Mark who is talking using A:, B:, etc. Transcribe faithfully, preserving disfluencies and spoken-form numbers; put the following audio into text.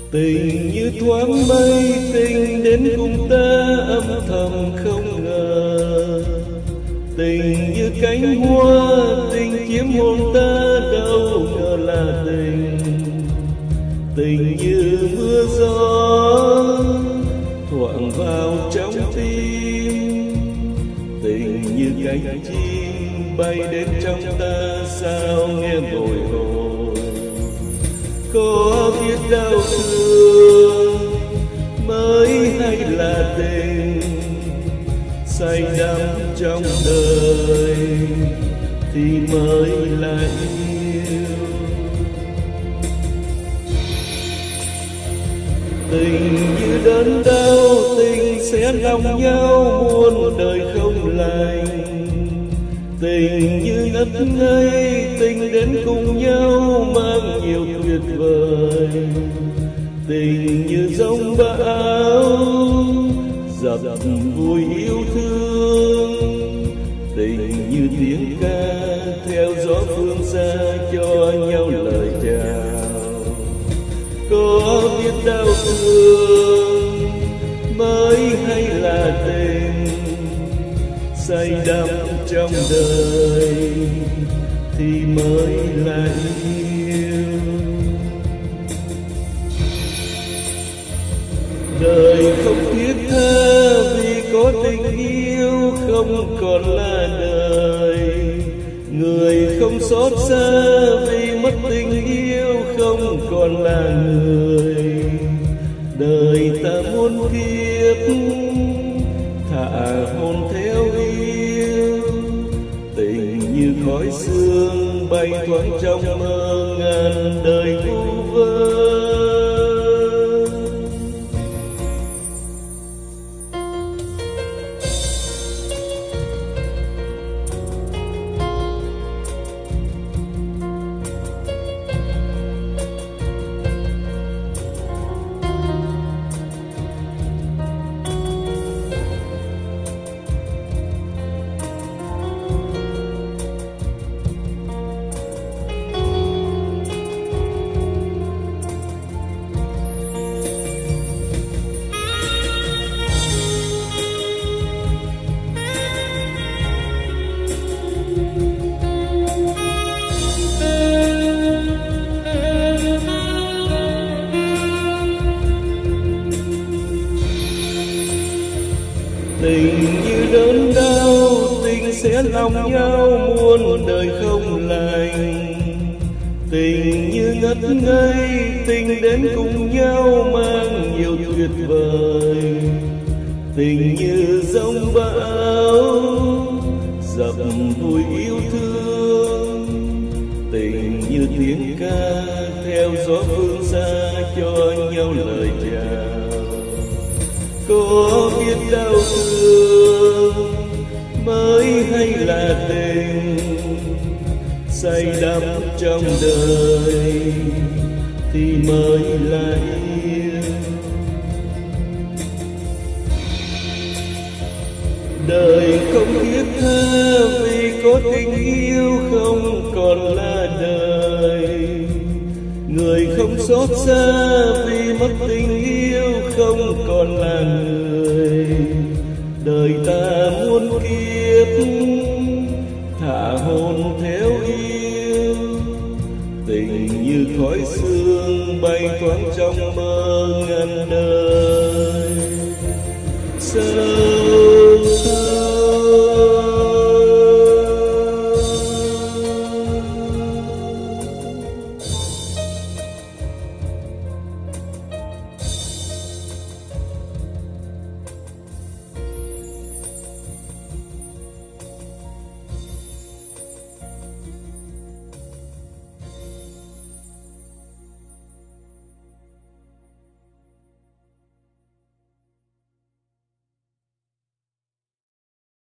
A: Tình như thoáng mây, tình đến cùng ta âm thầm không ngờ. Tình như cánh hoa, tình chiếm hồn ta đâu ngờ là tình. Tình như mưa gió thoảng vào trong tim. Tình như cánh chim bay đến trong ta sao nghe bồi hồi. Có biết đau thương mới hay là tình, say đắm trong đời thì mới là yêu. Tình như đớn đau, tình sẽ lòng nhau muôn đời không lành. Tình như ngất ngây, tình đến cùng nhau mang nhiều tuyệt vời. Tình như giông bão dập vui yêu thương. Tình như tiếng ca theo gió phương xa cho nhau lời chào. Có biết đau thương mới hay là tình, say đắm trong đời thì mới là yêu. Đời không thiết tha vì có tình yêu không còn là đời. Người không xót xa vì mất tình yêu không còn là người. Đời ta muôn kiếp thả hồn theo yêu. Tình như khói sương bay thoáng trong mơ ngàn đời vu vơ. Tình như đớn đau, tình sẽ lòng nhau muôn đời không lành. Tình như ngất ngây, tình đến cùng nhau mang nhiều tuyệt vời. Tình như giông bão dập vui yêu thương. Tình như tiếng ca theo gió phương xa cho nhau lời chào. Có biết đau thương mới hay là tình, say đắm trong đời thì mới là yêu. Đời không thiết tha vì có tình yêu không còn là đời. Người không xót xa vì mất tình yêu không còn là người. Đời ta muôn kiếp thả hồn theo yêu. Tình như khói sương bay thoáng trong mơ ngàn đời. Sao